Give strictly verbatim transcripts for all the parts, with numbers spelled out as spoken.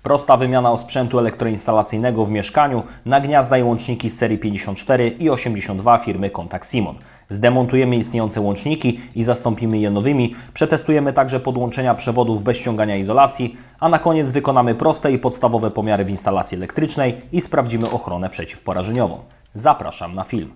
Prosta wymiana osprzętu elektroinstalacyjnego w mieszkaniu na gniazda i łączniki z serii pięćdziesiąt cztery i osiemdziesiąt dwa firmy Contact Simon. Zdemontujemy istniejące łączniki i zastąpimy je nowymi. Przetestujemy także podłączenia przewodów bez ściągania izolacji, a na koniec wykonamy proste i podstawowe pomiary w instalacji elektrycznej i sprawdzimy ochronę przeciwporażeniową. Zapraszam na film.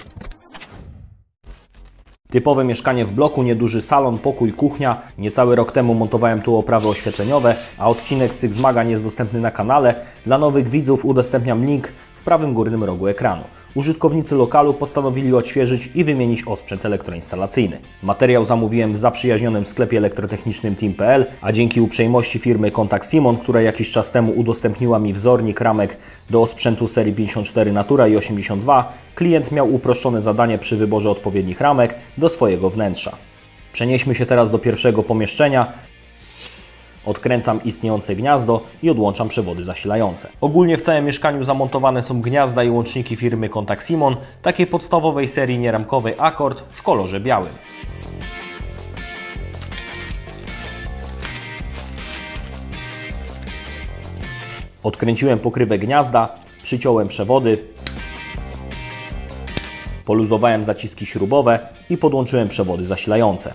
Typowe mieszkanie w bloku, nieduży salon, pokój, kuchnia. Niecały rok temu montowałem tu oprawy oświetleniowe, a odcinek z tych zmagań jest dostępny na kanale. Dla nowych widzów udostępniam link w prawym górnym rogu ekranu. Użytkownicy lokalu postanowili odświeżyć i wymienić osprzęt elektroinstalacyjny. Materiał zamówiłem w zaprzyjaźnionym sklepie elektrotechnicznym team kropka p l, a dzięki uprzejmości firmy Contact Simon, która jakiś czas temu udostępniła mi wzornik ramek do osprzętu serii pięćdziesiąt cztery Natura i osiemdziesiąt dwa, klient miał uproszczone zadanie przy wyborze odpowiednich ramek do swojego wnętrza. Przenieśmy się teraz do pierwszego pomieszczenia. Odkręcam istniejące gniazdo i odłączam przewody zasilające. Ogólnie w całym mieszkaniu zamontowane są gniazda i łączniki firmy Contact Simon, takiej podstawowej serii nieramkowej Accord w kolorze białym. Odkręciłem pokrywę gniazda, przyciąłem przewody, poluzowałem zaciski śrubowe i podłączyłem przewody zasilające.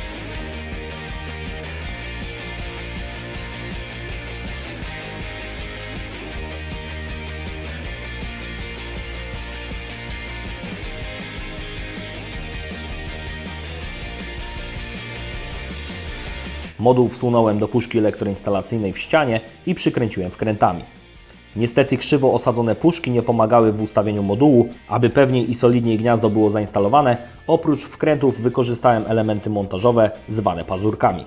Moduł wsunąłem do puszki elektroinstalacyjnej w ścianie i przykręciłem wkrętami. Niestety krzywo osadzone puszki nie pomagały w ustawieniu modułu. Aby pewniej i solidniej gniazdo było zainstalowane, oprócz wkrętów wykorzystałem elementy montażowe zwane pazurkami.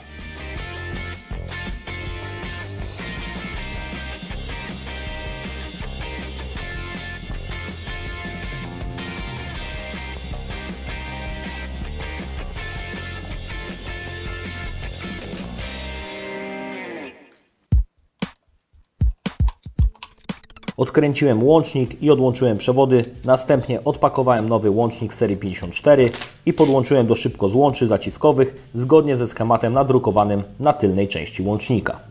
Odkręciłem łącznik i odłączyłem przewody, następnie odpakowałem nowy łącznik serii pięćdziesiąt cztery i podłączyłem do szybkozłączy zaciskowych zgodnie ze schematem nadrukowanym na tylnej części łącznika.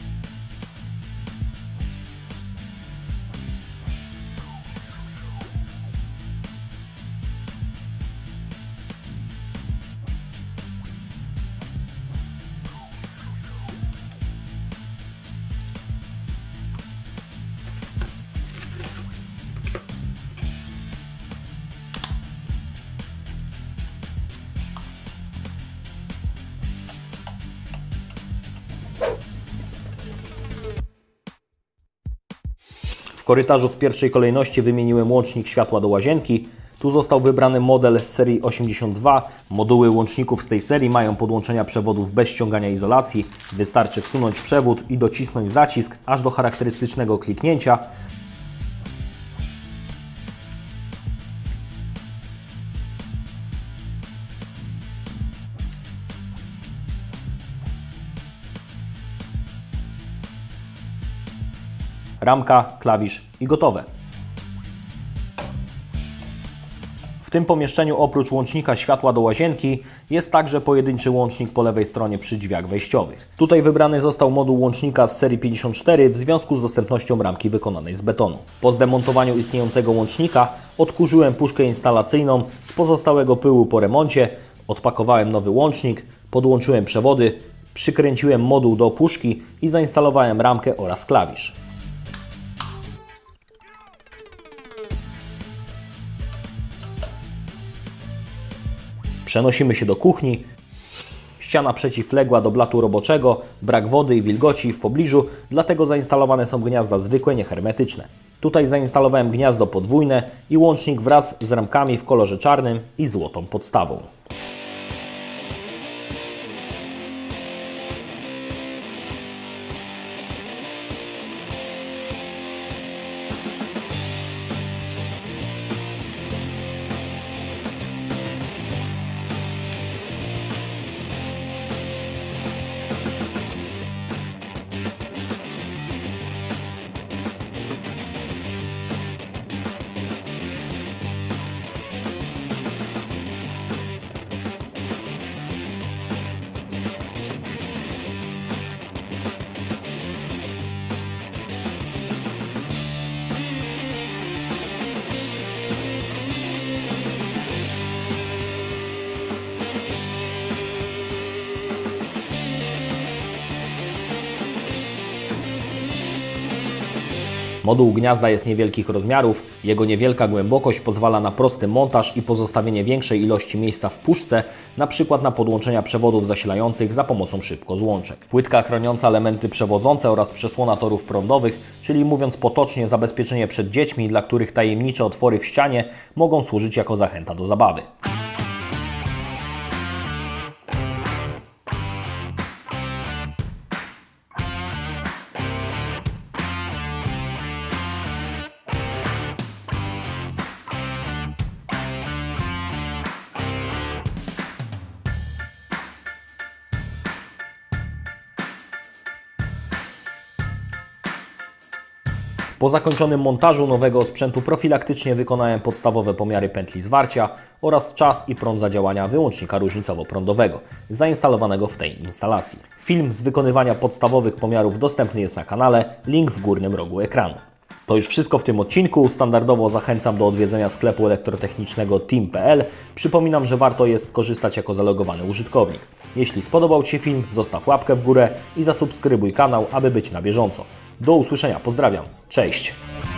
W korytarzu w pierwszej kolejności wymieniłem łącznik światła do łazienki. Tu został wybrany model z serii osiemdziesiąt dwa. Moduły łączników z tej serii mają podłączenia przewodów bez ściągania izolacji. Wystarczy wsunąć przewód i docisnąć zacisk aż do charakterystycznego kliknięcia. Ramka, klawisz i gotowe. W tym pomieszczeniu oprócz łącznika światła do łazienki jest także pojedynczy łącznik po lewej stronie przy drzwiach wejściowych. Tutaj wybrany został moduł łącznika z serii pięćdziesiąt cztery w związku z dostępnością ramki wykonanej z betonu. Po zdemontowaniu istniejącego łącznika odkurzyłem puszkę instalacyjną z pozostałego pyłu po remoncie, odpakowałem nowy łącznik, podłączyłem przewody, przykręciłem moduł do puszki i zainstalowałem ramkę oraz klawisz. Przenosimy się do kuchni. Ściana przeciwległa do blatu roboczego, brak wody i wilgoci w pobliżu, dlatego zainstalowane są gniazda zwykłe, niehermetyczne. Tutaj zainstalowałem gniazdo podwójne i łącznik wraz z ramkami w kolorze czarnym i złotą podstawą. Moduł gniazda jest niewielkich rozmiarów, jego niewielka głębokość pozwala na prosty montaż i pozostawienie większej ilości miejsca w puszce, np. na podłączenia przewodów zasilających za pomocą szybkozłączek. Płytka chroniąca elementy przewodzące oraz przesłona torów prądowych, czyli mówiąc potocznie zabezpieczenie przed dziećmi, dla których tajemnicze otwory w ścianie mogą służyć jako zachęta do zabawy. Po zakończonym montażu nowego sprzętu profilaktycznie wykonałem podstawowe pomiary pętli zwarcia oraz czas i prąd zadziałania wyłącznika różnicowo-prądowego zainstalowanego w tej instalacji. Film z wykonywania podstawowych pomiarów dostępny jest na kanale, link w górnym rogu ekranu. To już wszystko w tym odcinku. Standardowo zachęcam do odwiedzenia sklepu elektrotechnicznego team kropka p l. Przypominam, że warto jest korzystać jako zalogowany użytkownik. Jeśli spodobał Ci się film, zostaw łapkę w górę i zasubskrybuj kanał, aby być na bieżąco. Do usłyszenia, pozdrawiam, cześć!